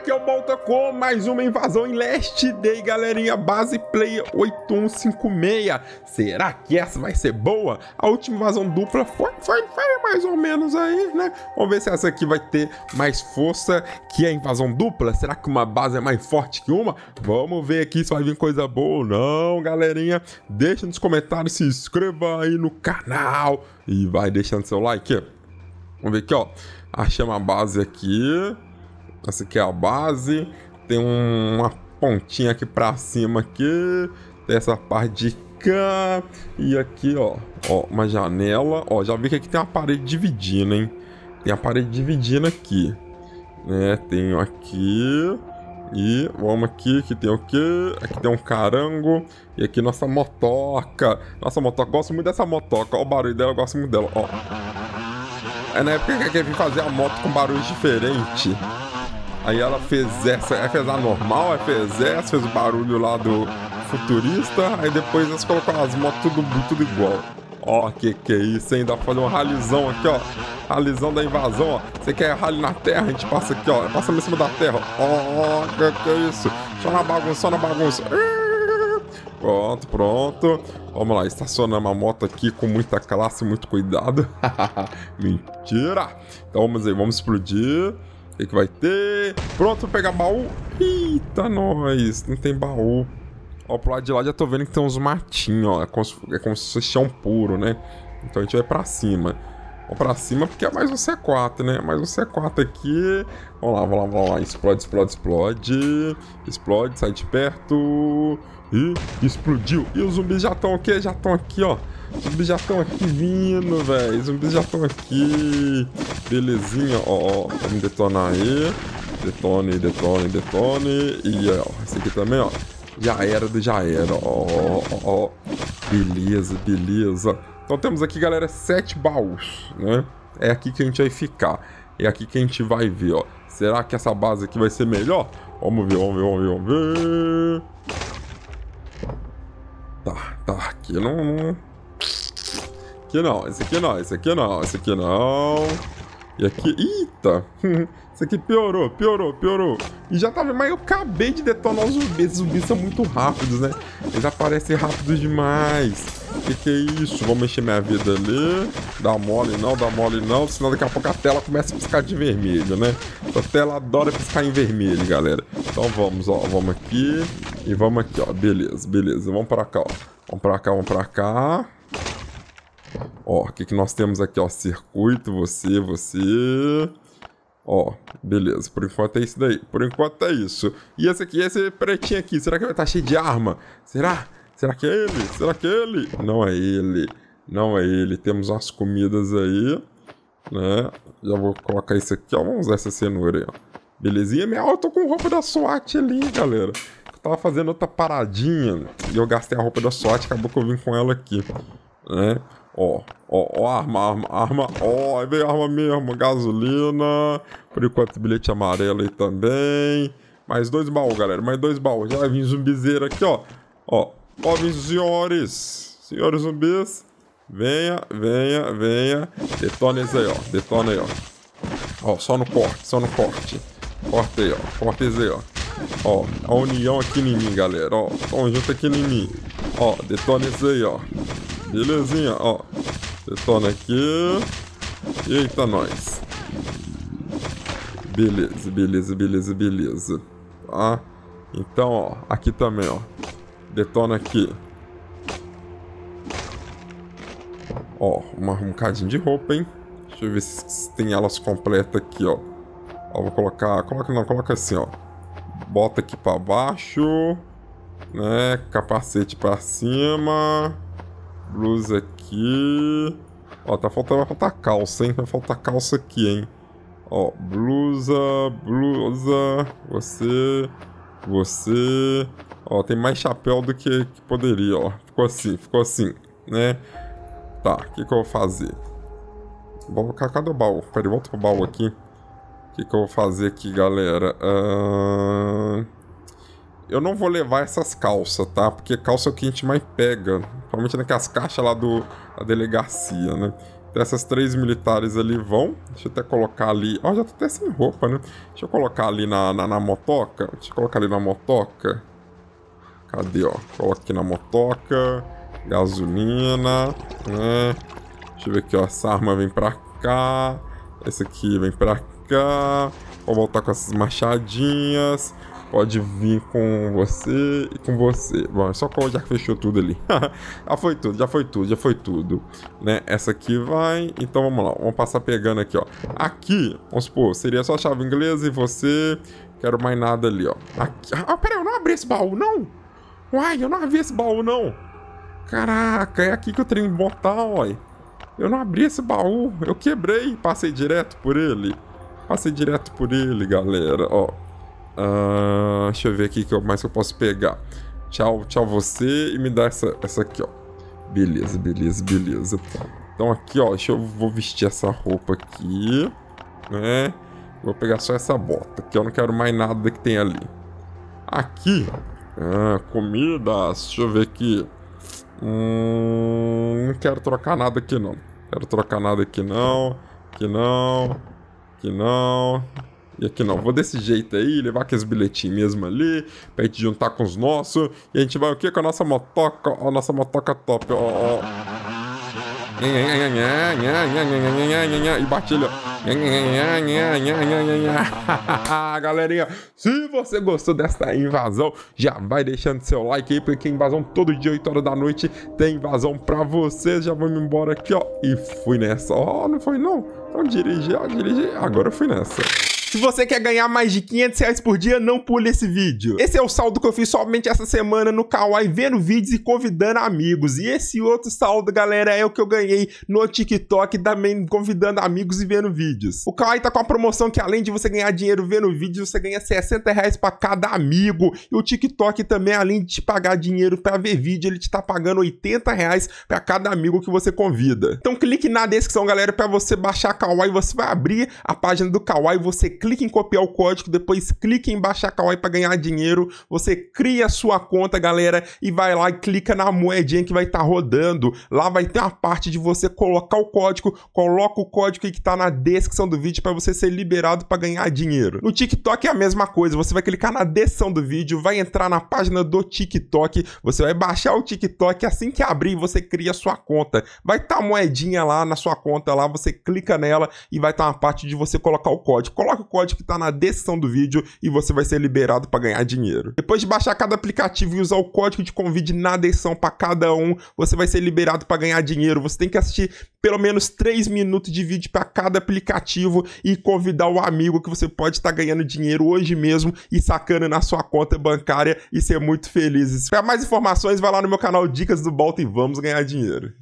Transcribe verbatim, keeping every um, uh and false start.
aqui é o Malta com mais uma invasão em Last Day, galerinha. Base Player oito um cinco seis. Será que essa vai ser boa? A última invasão dupla foi, foi, foi mais ou menos aí, né? Vamos ver se essa aqui vai ter mais força que a invasão dupla. Será que uma base é mais forte que uma? Vamos ver aqui se vai vir coisa boa ou não, galerinha. Deixa nos comentários, se inscreva aí no canal e vai deixando seu like. Vamos ver aqui, ó. Achamos a base aqui. Essa aqui é a base. Tem um, uma pontinha aqui pra cima aqui. Tem essa parte de cá. E aqui, ó, ó, uma janela. Ó, já vi que aqui tem uma parede dividindo, hein? Tem a parede dividindo aqui, né? Tem aqui. E vamos aqui, que tem o quê? Aqui tem um carango. E aqui nossa motoca. Nossa motoca, gosto muito dessa motoca. Ó o barulho dela, eu gosto muito dela, ó. É na época que eu vim fazer a moto com barulho diferente. Aí ela fez essa, ela fez a normal, aí fez essa, fez o barulho lá do futurista, aí depois elas colocaram as motos tudo, tudo igual. Ó, que que é isso, hein? Dá pra fazer um ralizão aqui, ó. Ralizão da invasão, ó. Você quer rally na terra? A gente passa aqui, ó. Passa em cima da terra, ó. Ó, que que é isso? Só na bagunça, só na bagunça. Pronto, pronto. Vamos lá, estacionamos a moto aqui com muita classe, muito cuidado. Mentira! Então vamos aí, vamos explodir. O que, que vai ter? Pronto, pegar baú. Eita, nós. Não tem baú. Ó, pro lado de lá já tô vendo que tem uns matinhos, ó. É como se, é como se fosse chão puro, né? Então a gente vai pra cima. Vamos pra cima porque é mais um C quatro, né? Mais um C quatro aqui. Vamos lá, vamos lá, vamos lá. Explode, explode, explode. Explode, sai de perto. E explodiu. E os zumbis já estão aqui, já estão aqui, ó. Os zumbis já estão aqui vindo, velho. Os zumbis já estão aqui. Belezinha, ó, ó. Vamos detonar aí. Detone, detone, detone. E, ó, esse aqui também, ó. Já era do já era, ó, ó, ó. Beleza, beleza. Então temos aqui, galera, sete baús, né? É aqui que a gente vai ficar. É aqui que a gente vai ver, ó. Será que essa base aqui vai ser melhor? Vamos ver, vamos ver, vamos ver, vamos ver. Tá, tá, aqui não... Aqui não, esse aqui não, esse aqui não, esse aqui não. E aqui... Eita! Esse aqui piorou, piorou, piorou. E já tava... Mas eu acabei de detonar os zumbis. Os zumbis são muito rápidos, né? Eles aparecem rápidos demais. Que que é isso? Vou mexer minha vida ali. Dá mole não, dá mole não. Senão daqui a pouco a tela começa a piscar de vermelho, né? A tela adora piscar em vermelho, galera. Então vamos, ó. Vamos aqui. E vamos aqui, ó. Beleza, beleza. Vamos pra cá, ó. Vamos pra cá, vamos pra cá. Ó, o que que nós temos aqui, ó? Circuito, você, você... Ó, beleza, por enquanto é isso daí. Por enquanto é isso. E esse aqui, esse pretinho aqui, será que vai estar cheio de arma? Será? Será que é ele? Será que é ele? Não é ele. Não é ele. Temos umas comidas aí, né? Já vou colocar isso aqui, ó. Vamos usar essa cenoura aí, ó. Belezinha? Minha, eu tô com roupa da SWAT ali, galera. Eu tava fazendo outra paradinha e eu gastei a roupa da SWAT, acabou que eu vim com ela aqui, né? Ó, ó, ó, arma, arma, arma, ó, aí veio arma mesmo, gasolina, por enquanto bilhete amarelo aí também, mais dois baús, galera, mais dois baús, já vai vir zumbizeiro aqui, ó, ó, ó, meus senhores, senhores zumbis, venha, venha, venha, detona esse aí, ó, detona aí, ó, ó, só no corte, só no corte, corta aí, ó, corta esse aí, ó, ó, a união aqui em mim, galera, ó, tamo junto aqui em mim, ó, detona esse aí, ó. Belezinha, ó. Detona aqui. Eita, nós. Beleza, beleza, beleza, beleza. Tá? Então, ó. Aqui também, ó. Detona aqui. Ó, uma, um cadinho de roupa, hein? Deixa eu ver se tem elas completas aqui, ó. Ó, vou colocar... Coloca não, coloca assim, ó. Bota aqui pra baixo. Né? Capacete pra cima. Blusa aqui. Ó, tá faltando, vai faltar calça, hein? Vai faltar calça aqui, hein? Ó, blusa, blusa. Você, você. Ó, tem mais chapéu do que, que poderia, ó. Ficou assim, ficou assim, né? Tá, o que que eu vou fazer? Vou colocar, cadê o baú? Peraí, volta pro baú aqui. O que que eu vou fazer aqui, galera? Ahn... Eu não vou levar essas calças, tá? Porque calça é o que a gente mais pega. Principalmente naquelas caixas lá do, da delegacia, né? Essas três militares ali vão. Deixa eu até colocar ali. Ó, já tô até sem roupa, né? Deixa eu colocar ali na, na, na motoca. Deixa eu colocar ali na motoca. Cadê, ó? Coloca aqui na motoca. Gasolina, né? Deixa eu ver aqui, ó. Essa arma vem pra cá. Esse aqui vem pra cá. Vou voltar com essas machadinhas. Pode vir com você e com você. Bom, é só que já fechou tudo ali. Já foi tudo, já foi tudo, já foi tudo. Né? Essa aqui vai. Então vamos lá, vamos passar pegando aqui, ó. Aqui, vamos supor, seria só a chave inglesa e você. Quero mais nada ali, ó. Aqui. Ah, peraí, eu não abri esse baú, não. Uai, eu não abri esse baú, não. Caraca, é aqui que eu tenho que botar, ó. Eu não abri esse baú, eu quebrei. Passei direto por ele. Passei direto por ele, galera, ó. Uh, deixa eu ver aqui o que mais que eu posso pegar. Tchau, tchau você. E me dá essa, essa aqui, ó. Beleza, beleza, beleza. Então aqui, ó, deixa eu vou vestir essa roupa aqui, né? Vou pegar só essa bota, que eu não quero mais nada que tem ali. Aqui, ah, comidas. Deixa eu ver aqui. Hum, não quero trocar nada aqui não. Quero trocar nada aqui não. Aqui não. Aqui não. E aqui não, vou desse jeito aí, levar aqueles bilhetinhos mesmo ali, pra gente juntar com os nossos. E a gente vai o quê? Com a nossa motoca, ó, a nossa motoca top, ó, ó. E bate ele, ó. Galerinha, se você gostou dessa invasão, já vai deixando seu like aí, porque invasão todo dia, oito horas da noite, tem invasão pra vocês. Já vamos embora aqui, ó. E fui nessa. Ó, não foi não. Então dirigi, ó, dirigi. Agora eu fui nessa. Se você quer ganhar mais de quinhentos reais por dia, não pule esse vídeo. Esse é o saldo que eu fiz somente essa semana no Kawaii, vendo vídeos e convidando amigos. E esse outro saldo, galera, é o que eu ganhei no TikTok, também convidando amigos e vendo vídeos. O Kawaii tá com a promoção que, além de você ganhar dinheiro vendo vídeos, você ganha sessenta reais pra cada amigo. E o TikTok também, além de te pagar dinheiro pra ver vídeo, ele te tá pagando oitenta reais pra cada amigo que você convida. Então clique na descrição, galera, pra você baixar a Kawaii. Você vai abrir a página do Kawaii, você clique em copiar o código, depois clique em baixar Kawaii para ganhar dinheiro. Você cria a sua conta, galera, e vai lá e clica na moedinha que vai estar tá rodando. Lá vai ter uma parte de você colocar o código, coloca o código aí que tá na descrição do vídeo para você ser liberado para ganhar dinheiro. No TikTok é a mesma coisa, você vai clicar na descrição do vídeo, vai entrar na página do TikTok, você vai baixar o TikTok, assim que abrir você cria a sua conta. Vai estar tá a moedinha lá na sua conta, lá você clica nela e vai estar tá uma parte de você colocar o código. Coloca o código que tá na descrição do vídeo e você vai ser liberado para ganhar dinheiro. Depois de baixar cada aplicativo e usar o código de convite na descrição para cada um, você vai ser liberado para ganhar dinheiro. Você tem que assistir pelo menos três minutos de vídeo para cada aplicativo e convidar o amigo que você pode estar tá ganhando dinheiro hoje mesmo e sacando na sua conta bancária e ser muito feliz. Para mais informações, vai lá no meu canal Dicas do Bolta e vamos ganhar dinheiro.